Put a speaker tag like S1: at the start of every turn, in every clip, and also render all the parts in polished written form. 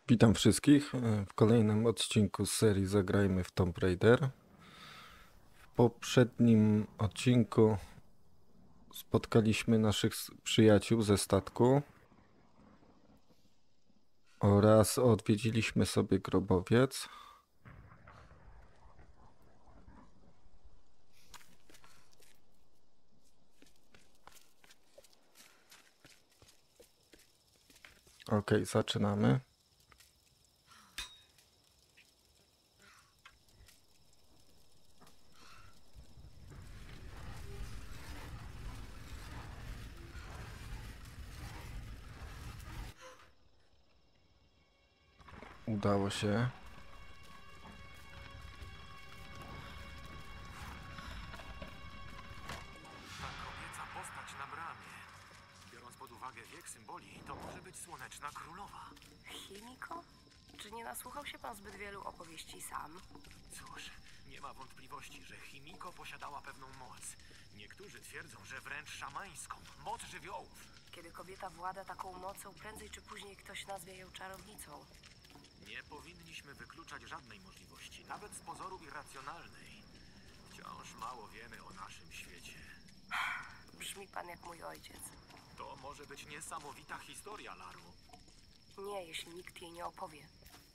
S1: Witam wszystkich w kolejnym odcinku z serii Zagrajmy w Tomb Raider. W poprzednim odcinku spotkaliśmy naszych przyjaciół ze statku oraz odwiedziliśmy sobie grobowiec. Ok, zaczynamy. Udało się.
S2: Ta kobieca postać na bramie. Biorąc pod uwagę wiek symboli, to może być Słoneczna Królowa.
S3: Chimiko? Czy nie nasłuchał się pan zbyt wielu opowieści sam?
S2: Cóż, nie ma wątpliwości, że Chimiko posiadała pewną moc. Niektórzy twierdzą, że wręcz szamańską, moc żywiołów.
S3: Kiedy kobieta włada taką mocą, prędzej czy później ktoś nazwie ją czarownicą.
S2: Nie powinniśmy wykluczać żadnej możliwości, nawet z pozoru irracjonalnej. Wciąż mało wiemy o naszym świecie.
S3: Brzmi pan jak mój ojciec.
S2: To może być niesamowita historia, Laro.
S3: Nie, jeśli nikt jej nie opowie.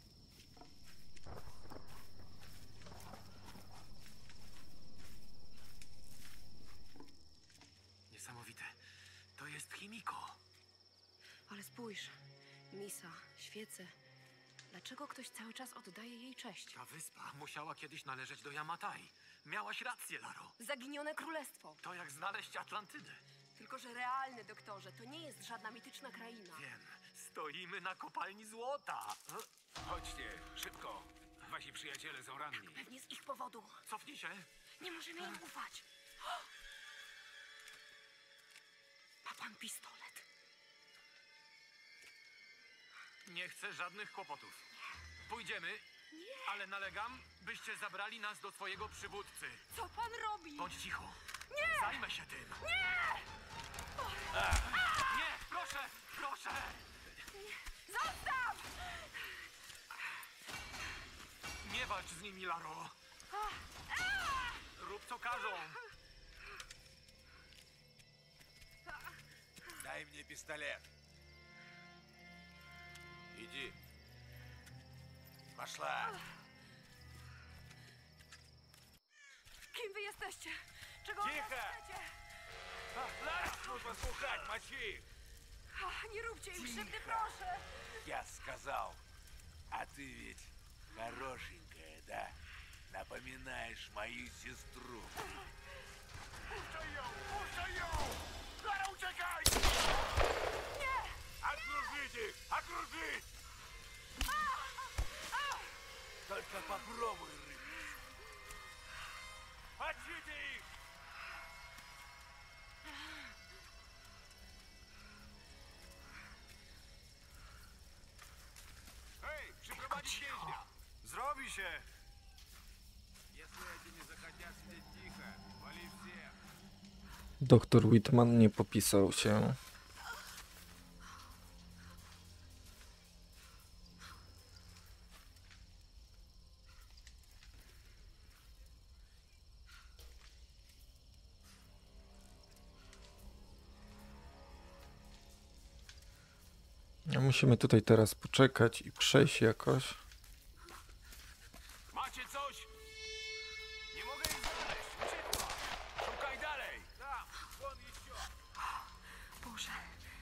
S2: Niesamowite. To jest Chimiko.
S4: Ale spójrz, misa, świece. Dlaczego ktoś cały czas oddaje jej cześć?
S2: Ta wyspa musiała kiedyś należeć do Yamatai. Miałaś rację, Laro.
S4: Zaginione królestwo.
S2: To jak znaleźć Atlantydę.
S4: Tylko że realny, doktorze, to nie jest żadna mityczna kraina.
S2: Wiem, stoimy na kopalni złota.
S5: Chodźcie, szybko. Wasi przyjaciele są ranni.
S4: Pewnie z ich powodu.
S2: Cofnij się.
S4: Nie możemy im ufać. Ma pan pistolet.
S2: Nie chcę żadnych kłopotów. Pójdziemy, ale nalegam, byście zabrali nas do swojego przywódcy.
S4: Co pan robi?
S2: Bądź cicho. Nie! Zajmę się tym. Nie, proszę, proszę.
S4: Zostaw!
S2: Nie walcz z nimi, Laro. Rób co każą.
S5: Дай мне пистолет. Иди. Пошла.
S4: Kim wy jesteście? Czego
S5: Cicho!
S4: od nas chcecie?
S5: Нужно слухать, мочи их.
S4: Nie róbcie im krzywdy, proszę!
S5: Я сказал. А ты ведь хорошенькая, да? Напоминаешь мою сестру. Пушай ее! Пушай ее! Лара, uciekaj! Окружить их! Окружить! Только попробуй, рыбка. Мочите их! Эй, припроводить więźnia!
S2: Zrobi się.
S5: Если эти не захотят сидеть тихо, вали всех.
S1: Doktor Whitman nie popisał się. No, musimy tutaj teraz poczekać i przejść jakoś.
S5: Macie coś? Nie mogę ich znaleźć. Uciekła. Szukaj dalej. Tam, won еще.
S4: Boże.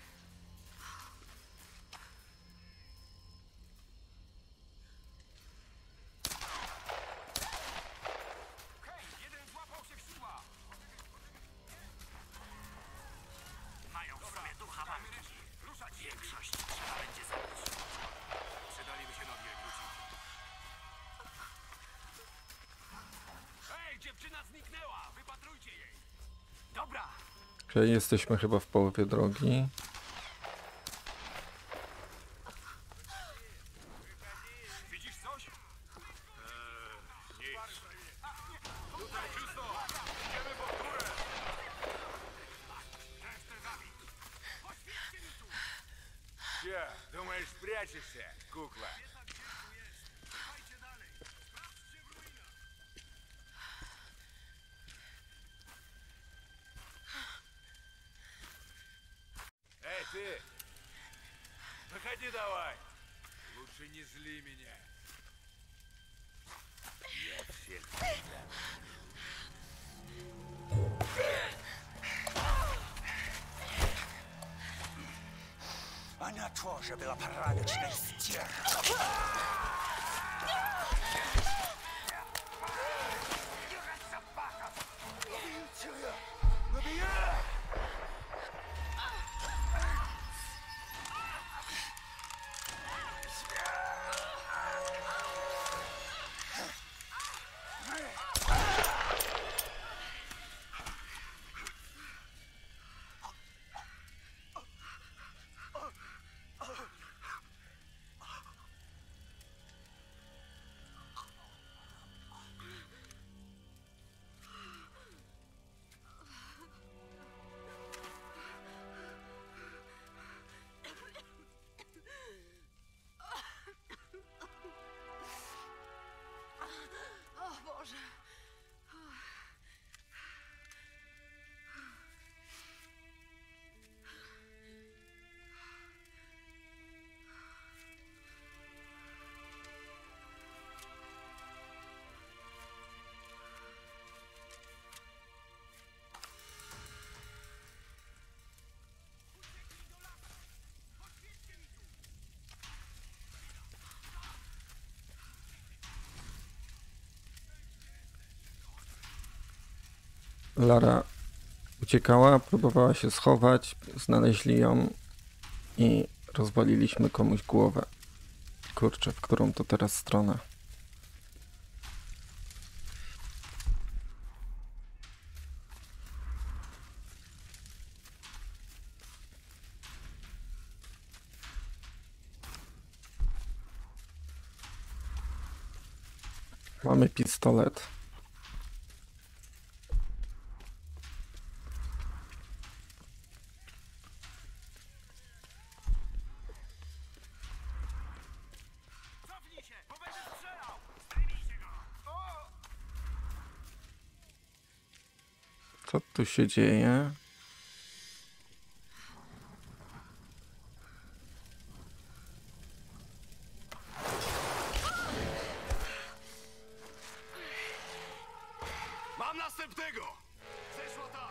S5: Hej, jeden złapał się w siła.
S2: Mają w sobie ducha walki.
S5: Ruszać się.
S2: Większość trzeba będzie zabić.
S5: Przydaliby się nowi rekruci. Hej, dziewczyna zniknęła. Wypatrujcie jej.
S2: Dobra.
S1: Okej, jesteśmy chyba w połowie drogi.
S5: Widzisz coś? Nic. Tutaj czysto. Idziemy pod górę. Resztę zabić. Poświęćcie mi tu. Gdzie? Думаешь, Думаешь, прячешься, кукла? Эй, ты! Выходи давай! Лучше не зли меня. Я всех тебя.
S6: Она тоже была порядочной стервой.
S4: O Boże.
S1: Lara uciekała, próbowała się schować, znaleźli ją i rozwaliliśmy komuś głowę. Kurczę, w którą to teraz stronę? Mamy pistolet.
S5: Cofnij się, bo będę strzelał! Zdejmijcie go! O!
S1: Co tu się dzieje?
S5: Mam następnego! Zeszło tam!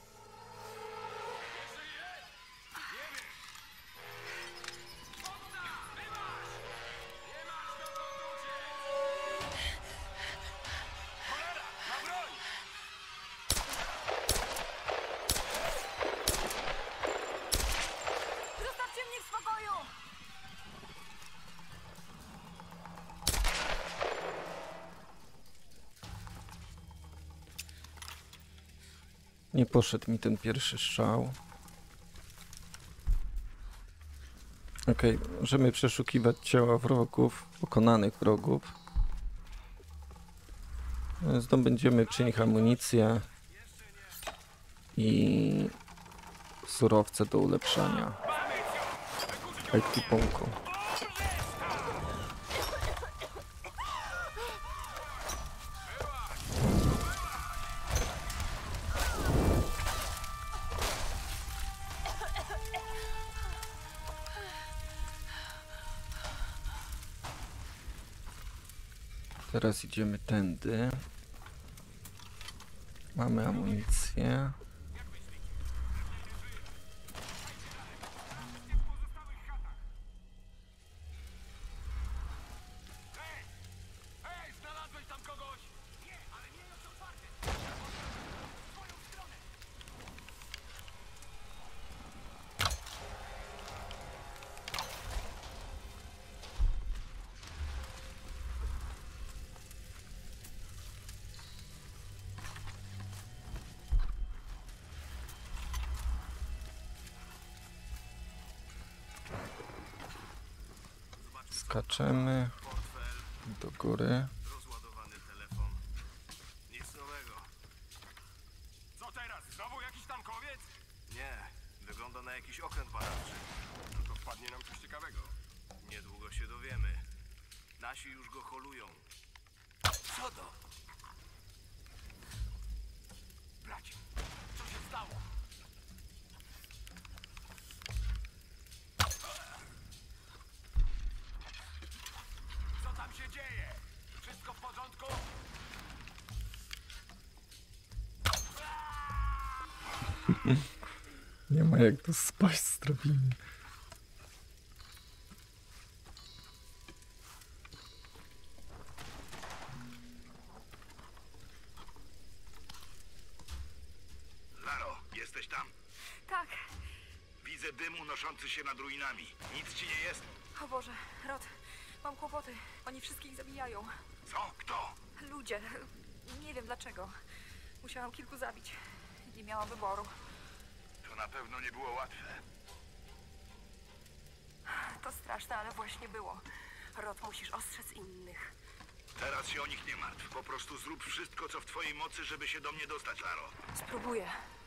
S5: Nie żyje? Nie wiem! Chłopca! Wymasz! Nie masz dokąd uciec! Cholera! Na broń!
S3: Zostawcie mnie w spokoju!
S1: Nie poszedł mi ten pierwszy strzał. Okej, możemy przeszukiwać ciała wrogów, pokonanych wrogów. Zdobędziemy przy nich amunicję i surowce do ulepszania ekwipunku. Teraz idziemy tędy. Mamy amunicję.
S5: Ej, znalazłeś tam kogoś? Nie, ale nie jest otwarty! W twoją stronę!
S1: Skaczemy do góry.
S2: Rozładowany telefon. Nic nowego.
S5: Co teraz? Znowu jakiś tankowiec?
S2: Nie, wygląda na jakiś okręt badawczy.
S5: No to wpadnie nam coś ciekawego. Niedługo się dowiemy. Nasi już go holują.
S6: Co to?
S5: Bracie, co się stało? Co tam się dzieje? Wszystko w porządku?
S1: Nie ma jak tu spaść z drabiny.
S7: Laro, jesteś tam?
S3: Tak.
S7: Widzę dym unoszący się nad ruinami. Nic ci nie jest?
S3: O Boże, Rod, mam kłopoty. Oni wszystkich zabijają.
S7: Co? Kto?
S3: Ludzie. Nie wiem dlaczego. Musiałam kilku zabić. Nie miałam wyboru.
S7: To na pewno nie było łatwe.
S3: To straszne, ale właśnie było. Rod, musisz ostrzec innych.
S7: Teraz się o nich nie martw. Po prostu zrób wszystko, co w twojej mocy, żeby się do mnie dostać, Laro.
S3: Spróbuję.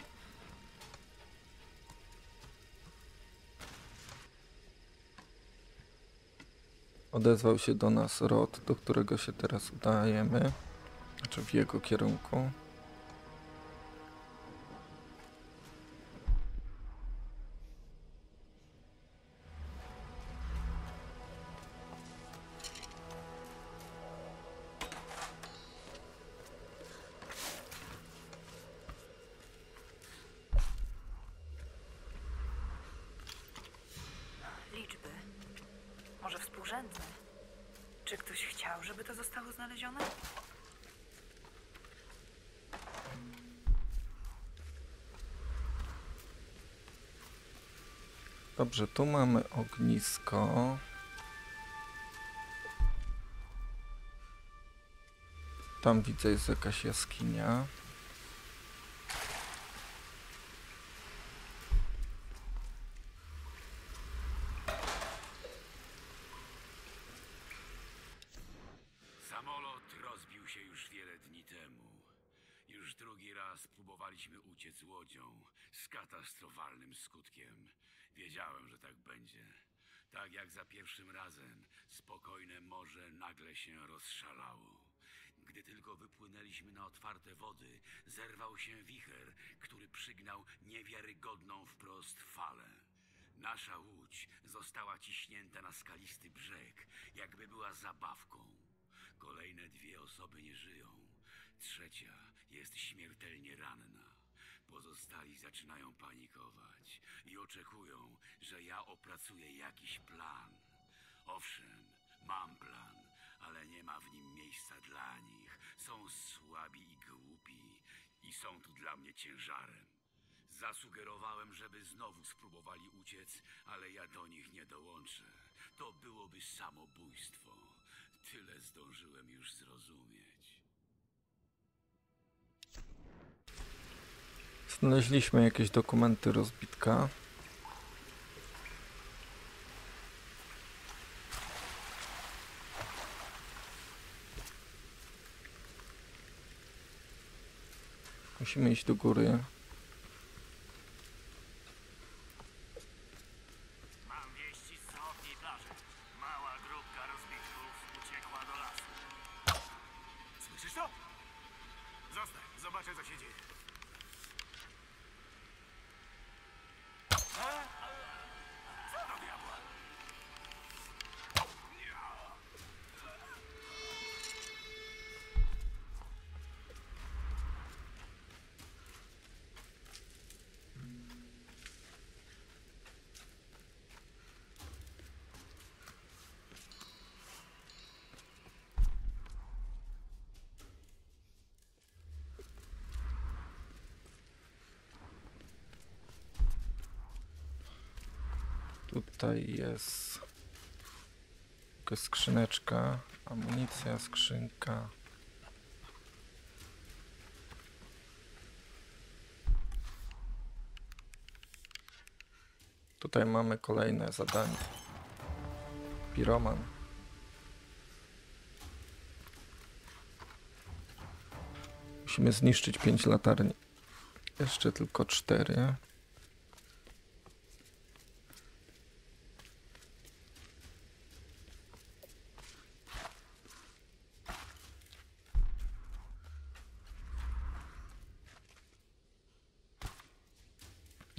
S1: Odezwał się do nas Rod, do którego się teraz udajemy. Znaczy w jego kierunku.
S3: Liczby. Może współrzędne? Czy ktoś chciał, żeby to zostało znalezione?
S1: Dobrze, tu mamy ognisko. Tam widzę jest jakaś jaskinia.
S5: Samolot rozbił się już wiele dni temu. Już drugi raz próbowaliśmy uciec łodzią z katastrofalnym skutkiem. Wiedziałem, że tak będzie. Tak jak za pierwszym razem, spokojne morze nagle się rozszalało. Gdy tylko wypłynęliśmy na otwarte wody, zerwał się wicher, który przygnał niewiarygodną wprost falę. Nasza łódź została ciśnięta na skalisty brzeg, jakby była zabawką. Kolejne 2 osoby nie żyją. Trzecia jest śmiertelnie ranna. Pozostali zaczynają panikować i oczekują, że ja opracuję jakiś plan. Owszem, mam plan, ale nie ma w nim miejsca dla nich. Są słabi i głupi i są tu dla mnie ciężarem. Zasugerowałem, żeby znowu spróbowali uciec, ale ja do nich nie dołączę. To byłoby samobójstwo. Tyle zdążyłem już zrozumieć.
S1: Znaleźliśmy jakieś dokumenty rozbitka. Musimy iść do góry.
S5: Mam wieści z zachodniej plaży. Mała grupka rozbitków uciekła do lasu. Słyszysz to? Zostań, zobaczę co się dzieje. Co do diabła?
S1: Tutaj jest jakaś skrzyneczka, amunicja, skrzynka. Tutaj mamy kolejne zadanie. Piroman. Musimy zniszczyć 5 latarni. Jeszcze tylko 4.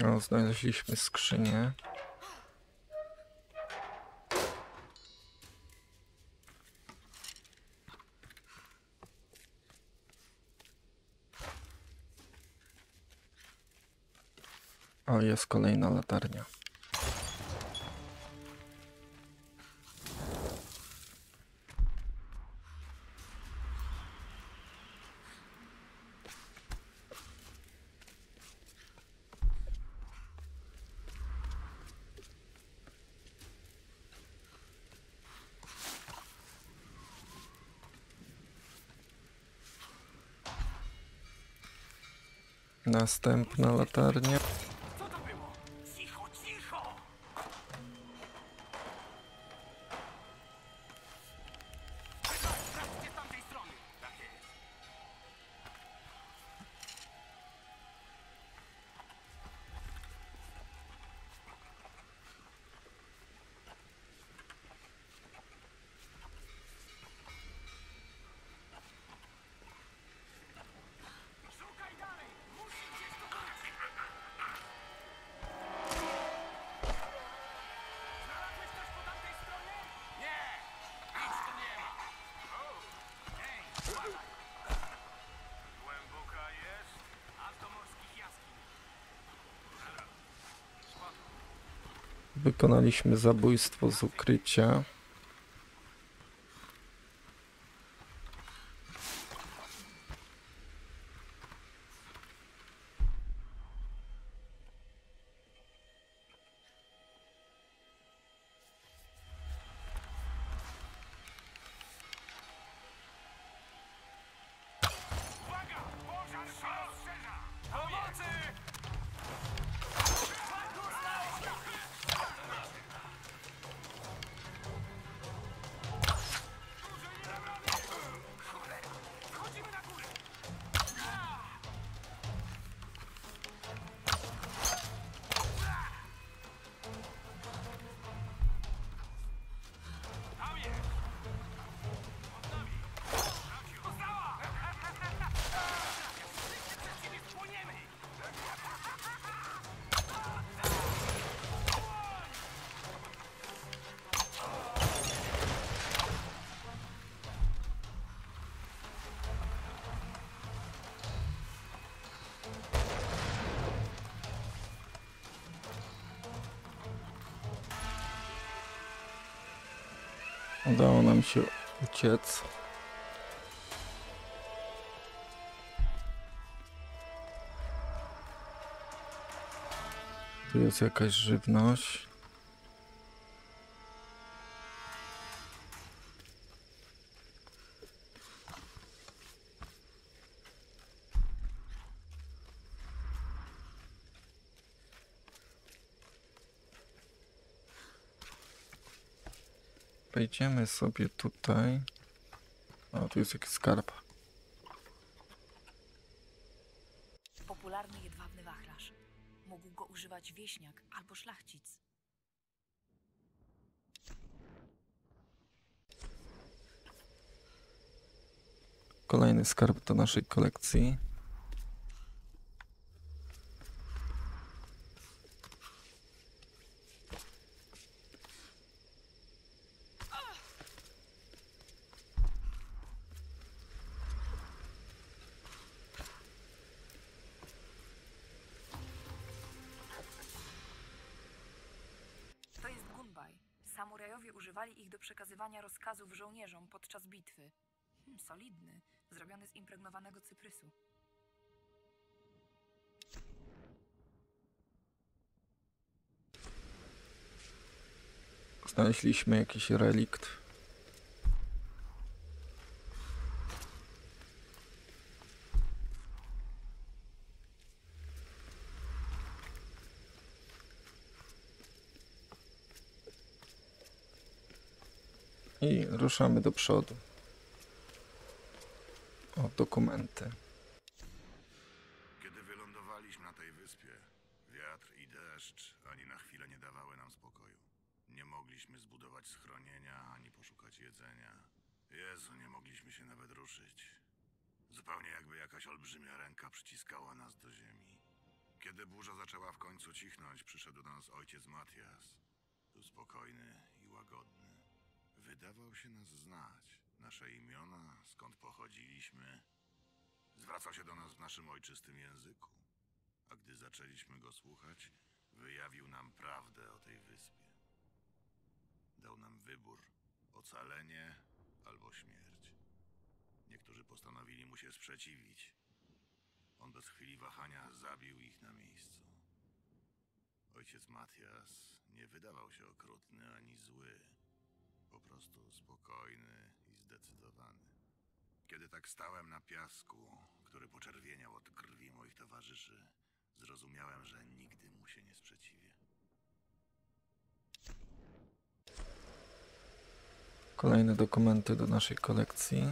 S1: O, znaleźliśmy skrzynię. O, jest kolejna latarnia. Następna latarnia.
S2: Co to było? Cicho, cicho! Sprawdźcie z tamtej strony. Tak jest. Szukaj dalej! Musi gdzieś tu być! Znalazłeś coś po tamtej stronie? Nie! Nic tu nie ma! Hej, uważaj! Głęboka jest? Aż do morskich jaskiń.
S1: Wykonaliśmy zabójstwo z ukrycia.
S2: Uwaga! Pożar się rozszerza! Pomocy! Cholera! Wchodzimy na górę! Tam jest! Pod nami! Została! Wszyscy przed ciebie spłoniemy!
S1: Udało nam się uciec. Tu jest jakaś żywność. Wejdziemy sobie tutaj. O, tu jest jakiś skarb.
S3: Popularny jedwabny wachlarz. Mógł go używać wieśniak albo szlachcic.
S1: Kolejny skarb do naszej kolekcji.
S3: To jest gunbaj. Samurajowie używali ich do przekazywania rozkazów żołnierzom podczas bitwy. Solidny, zrobiony z impregnowanego cyprysu.
S1: Znaleźliśmy jakiś relikt. I ruszamy do przodu. O, dokumenty.
S7: Kiedy wylądowaliśmy na tej wyspie, wiatr i deszcz ani na chwilę nie dawały nam spokoju. Nie mogliśmy zbudować schronienia, ani poszukać jedzenia. Jezu, nie mogliśmy się nawet ruszyć. Zupełnie jakby jakaś olbrzymia ręka przyciskała nas do ziemi. Kiedy burza zaczęła w końcu cichnąć, przyszedł do nas ojciec Matias. Był spokojny i łagodny. Wydawał się nas znać. Nasze imiona, skąd pochodziliśmy. Zwracał się do nas w naszym ojczystym języku. A gdy zaczęliśmy go słuchać, wyjawił nam prawdę o tej wyspie. Dał nam wybór: ocalenie albo śmierć. Niektórzy postanowili mu się sprzeciwić. On bez chwili wahania zabił ich na miejscu. Ojciec Matias nie wydawał się okrutny ani zły. Po prostu spokojny i zdecydowany. Kiedy tak stałem na piasku, który poczerwieniał od krwi moich towarzyszy, zrozumiałem, że nigdy mu się nie sprzeciwię.
S1: Kolejne dokumenty do naszej kolekcji.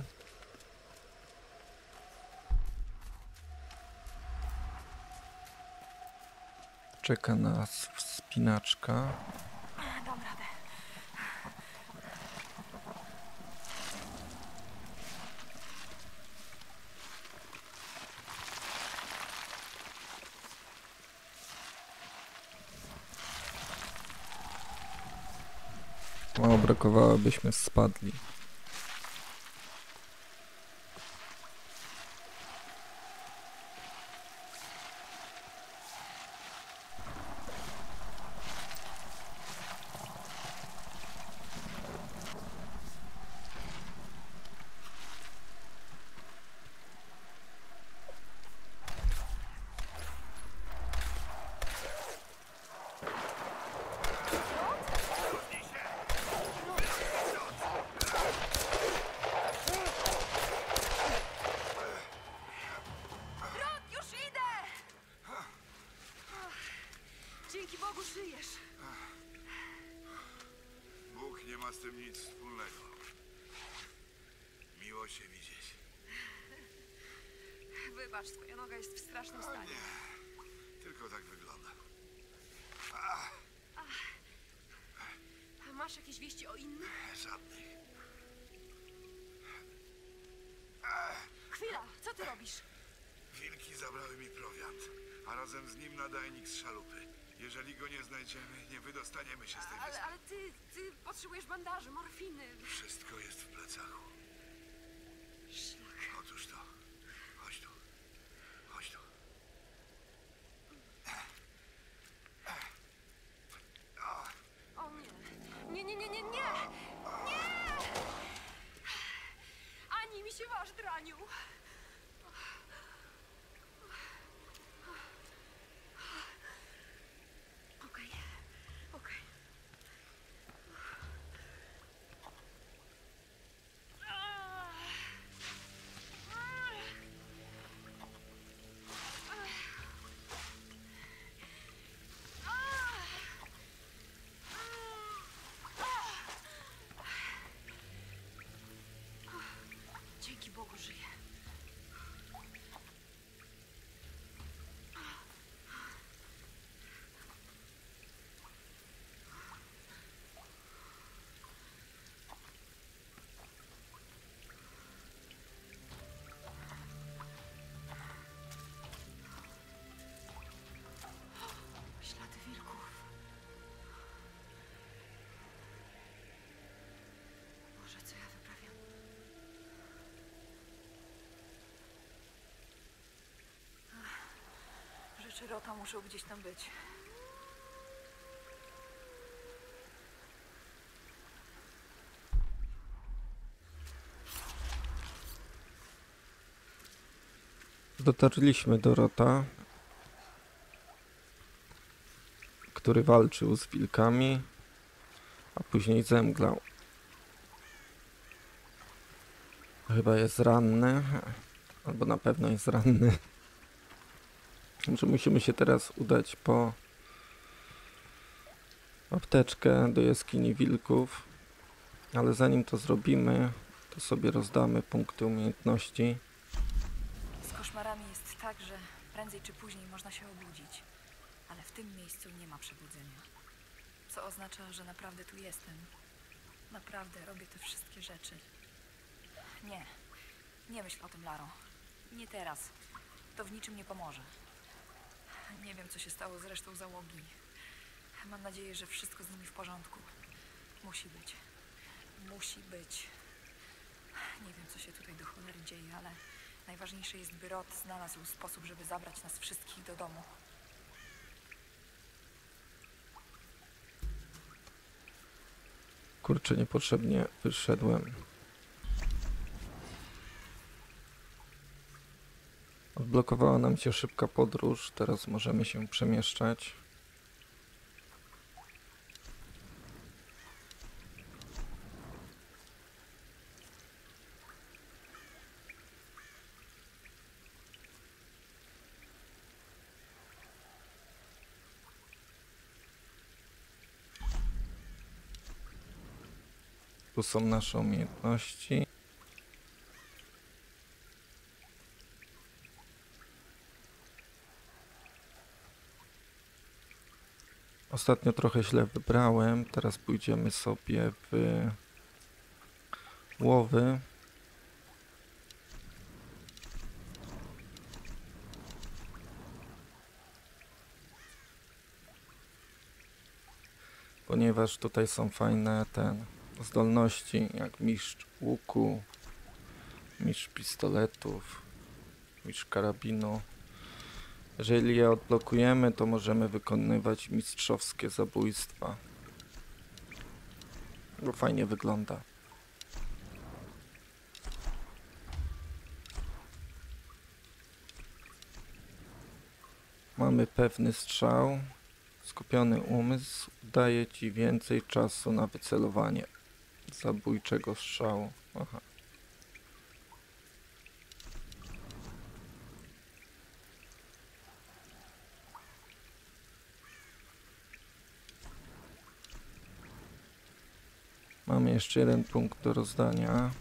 S1: Czeka nas wspinaczka.
S3: Dam radę.
S1: Mało brakowało, byśmy spadli.
S4: Już idę! Dzięki Bogu żyjesz.
S7: Bóg nie ma z tym nic wspólnego. Miło się widzieć.
S4: Wybacz, twoja noga jest w strasznym stanie.
S7: Tylko tak wygląda.
S4: A masz jakieś wieści o innych?
S7: Żadnych.
S4: Chwila, co ty robisz?
S7: Wilki zabrały mi prowiant, a razem z nim nadajnik z szalupy. Jeżeli go nie znajdziemy, nie wydostaniemy się z tej wyspy.
S4: Ale ty potrzebujesz bandaży, morfiny.
S7: Wszystko jest w plecaku.
S4: Szlak.
S7: Otóż to. Chodź tu. Chodź tu.
S4: O nie. Nie! Nie! Ani mi się masz, draniu. Okej. Dzięki Bogu żyję. Ślady wilków. Boże, co ja wyprawiam?
S3: Rzeczy Rota muszą gdzieś tam być.
S1: Dotarliśmy do Rota, który walczył z wilkami, a później zemdlał. Chyba jest ranny, albo na pewno jest ranny. Że musimy się teraz udać po apteczkę do jaskini wilków, ale zanim to zrobimy, to sobie rozdamy punkty umiejętności.
S3: Z koszmarami jest tak, że prędzej czy później można się obudzić. Ale w tym miejscu nie ma przebudzenia. Co oznacza, że naprawdę tu jestem. Naprawdę robię te wszystkie rzeczy. Nie myśl o tym, Laro. Nie teraz. To w niczym nie pomoże. Nie wiem, co się stało z resztą załogi. Mam nadzieję, że wszystko z nimi w porządku. Musi być. Musi być. Nie wiem, co się tutaj do cholery dzieje, ale najważniejsze jest, by Rod znalazł sposób, żeby zabrać nas wszystkich do domu.
S1: Kurczę, niepotrzebnie wyszedłem. Odblokowała nam się szybka podróż, teraz możemy się przemieszczać. Tu są nasze umiejętności. Ostatnio trochę źle wybrałem, teraz pójdziemy sobie w łowy. Ponieważ tutaj są fajne zdolności, jak mistrz łuku, mistrz pistoletów, mistrz karabinu. Jeżeli je odblokujemy, to możemy wykonywać mistrzowskie zabójstwa. To fajnie wygląda. Mamy pewny strzał. Skupiony umysł daje ci więcej czasu na wycelowanie zabójczego strzału. Aha. Mamy jeszcze jeden punkt do rozdania.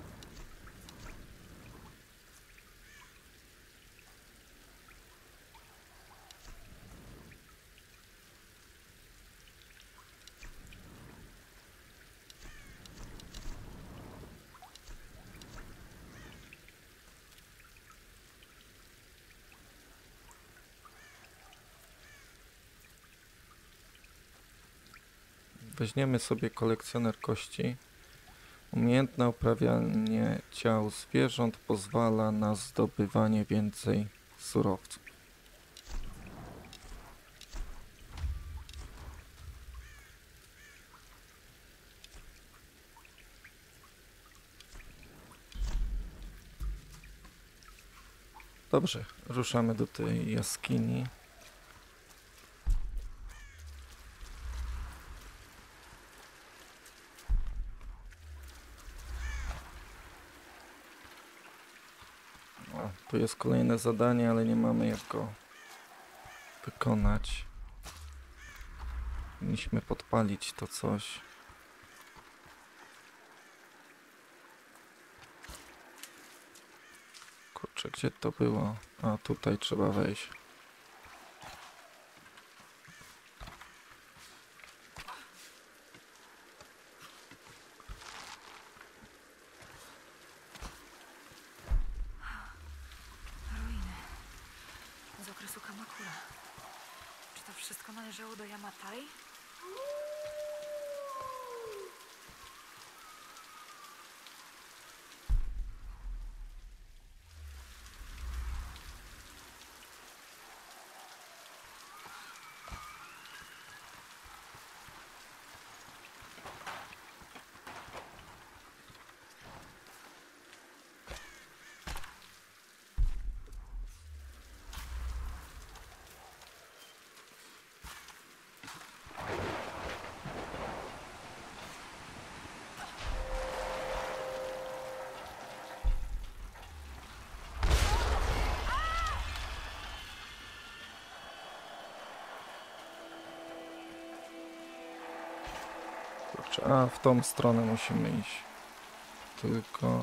S1: Weźmiemy sobie kolekcjoner kości. Umiejętne uprawianie ciał zwierząt pozwala na zdobywanie więcej surowców. Dobrze, ruszamy do tej jaskini. O, tu jest kolejne zadanie, ale nie mamy jak go wykonać. Powinniśmy podpalić to coś. Kurczę, gdzie to było? A, tutaj trzeba wejść.
S3: Ruiny. Z okresu Kamakura. Czy to wszystko należało do Yamatai?
S1: Kurczę, a w tą stronę musimy iść. Tylko...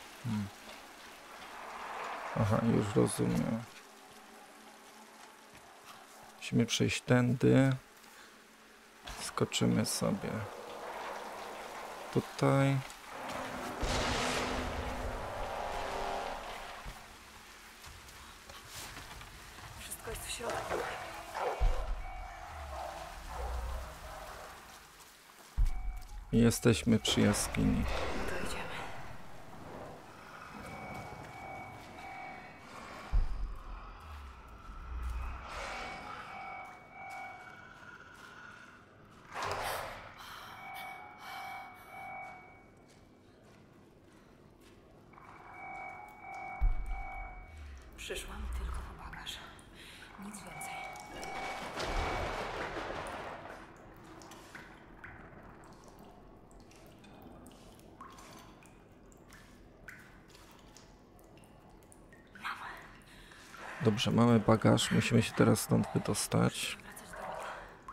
S1: Aha, już rozumiem. Musimy przejść tędy. Skoczymy sobie tutaj.
S3: Wszystko jest w w środku.
S1: Jesteśmy przy jaskini.
S3: No to idziemy. Przyszłam tylko po bagaż. Nic więcej.
S1: Dobrze, mamy bagaż, musimy się teraz stąd wydostać.
S3: Wracać do domu.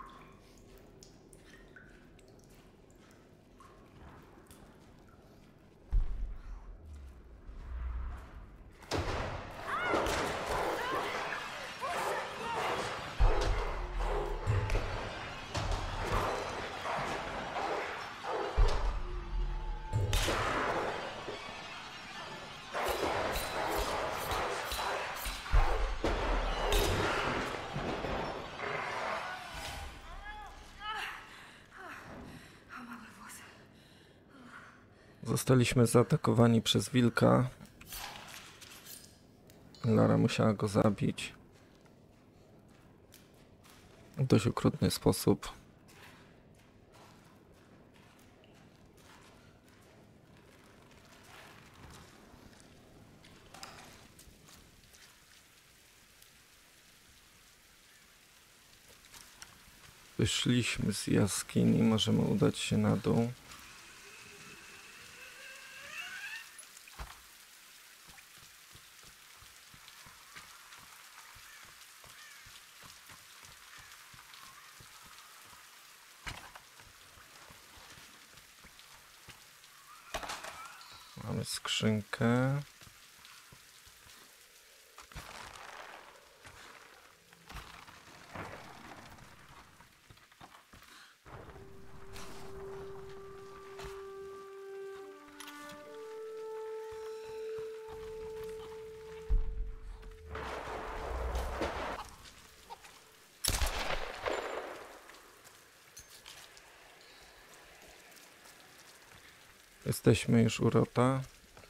S1: Zostaliśmy zaatakowani przez wilka. Lara musiała go zabić w dość okrutny sposób. Wyszliśmy z jaskini, możemy udać się na dół. Mamy skrzynkę. Jesteśmy już u Rota.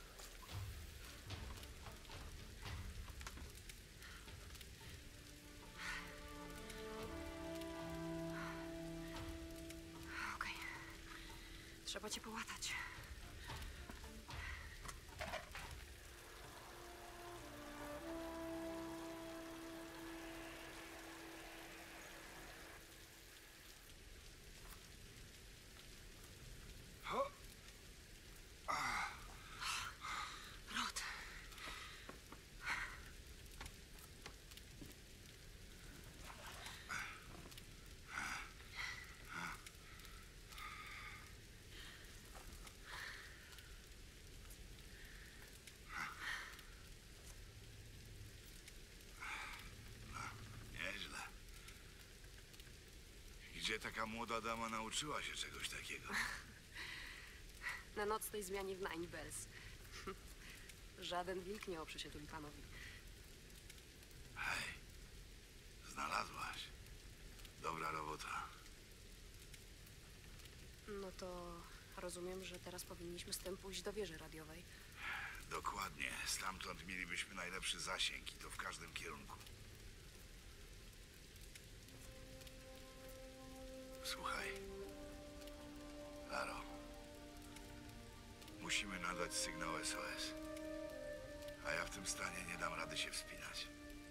S4: Okej. Trzeba cię połatać. Rot.
S7: Nieźle. Gdzie taka młoda dama nauczyła się czegoś takiego?
S4: Na nocnej zmianie w Nine Bells. Żaden wilk nie oprze się tulipanowi.
S7: Hej, znalazłaś. Dobra robota.
S4: No to rozumiem, że teraz powinniśmy z tym pójść do wieży radiowej.
S7: Dokładnie. Stamtąd mielibyśmy najlepszy zasięg i to w każdym kierunku. Słuchaj. Laro. Musimy nadać sygnał SOS. A ja w tym stanie nie dam rady się wspinać.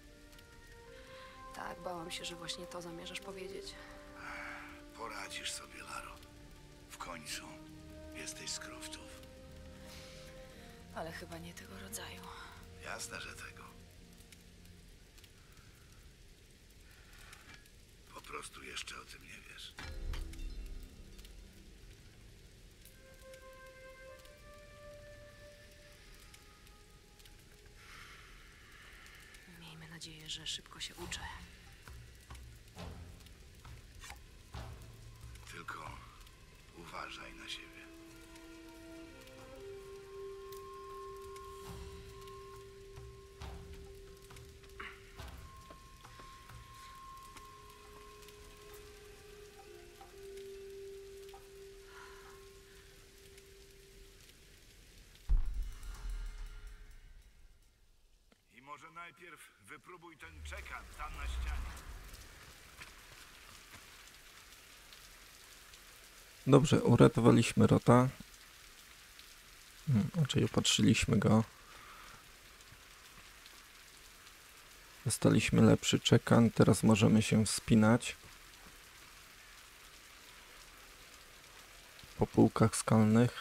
S4: Tak, bałam się, że właśnie to zamierzasz powiedzieć.
S7: Poradzisz sobie, Laro. W końcu jesteś z Croftów.
S3: Ale chyba nie tego rodzaju.
S7: Jasne, że tego. Po prostu jeszcze o tym nie wiesz.
S4: Miejmy nadzieję, że szybko się uczę.
S7: Tylko uważaj na siebie.
S5: najpierw wypróbuj ten czekan tam na ścianie.
S1: Dobrze, uratowaliśmy Rota. Czyli opatrzyliśmy go. Dostaliśmy lepszy czekan, teraz możemy się wspinać po półkach skalnych.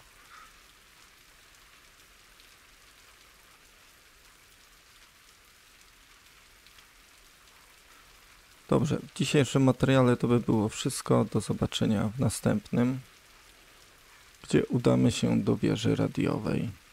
S1: Dobrze, w dzisiejszym materiale to by było wszystko. Do zobaczenia w następnym, gdzie udamy się do wieży radiowej.